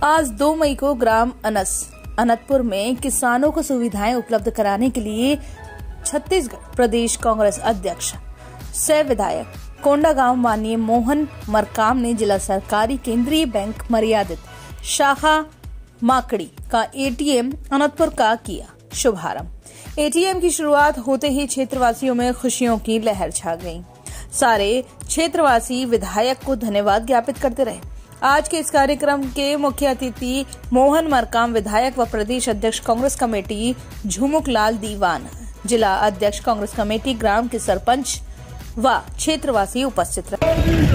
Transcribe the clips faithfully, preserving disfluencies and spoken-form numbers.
आज दो मई को ग्राम अनस अनंतपुर में किसानों को सुविधाएं उपलब्ध कराने के लिए छत्तीसगढ़ प्रदेश कांग्रेस अध्यक्ष सह विधायक कोंडागांव माननीय मोहन मरकाम ने जिला सरकारी केंद्रीय बैंक मर्यादित शाखा माकड़ी का एटीएम अनंतपुर का किया शुभारंभ। एटीएम की शुरुआत होते ही क्षेत्रवासियों में खुशियों की लहर छा गई। सारे क्षेत्रवासी विधायक को धन्यवाद ज्ञापित करते रहे। आज के इस कार्यक्रम के मुख्य अतिथि मोहन मरकाम विधायक व प्रदेश अध्यक्ष कांग्रेस कमेटी झुमुक लाल दीवान, जिला अध्यक्ष कांग्रेस कमेटी ग्राम के सरपंच व क्षेत्रवासी उपस्थित रहे।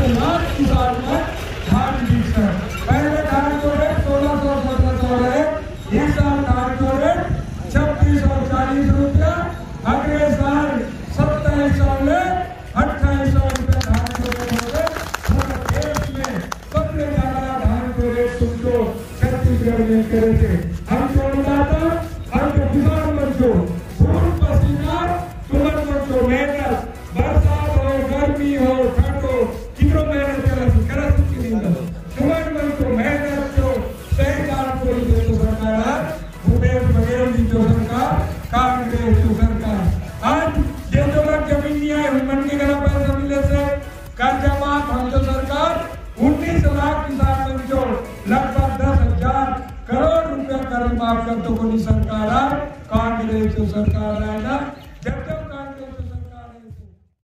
हम सोनदाता हम किसान बच्चों खून पसीना तुमन बच्चों मेहनत बरसात हो गर्मी हो ठंड हो कितनो मेहनत करत करत की दिन तुमन बच्चों मेहनत जो सही काम कोई दे तो सरकार भूपेश बघेल जी जो सरकार काम दे तो सरकार आज जे जो लोग जमीन नहीं है मन के गला पैसा मिले से कर्जा माफ हम तो सरकार उन्नीस लाख किसान बच्चों लगभग दस हजार करोड़ रुपया कर्ज माफ कर तो कोई सरकार कांग्रेस सरकार आएगा।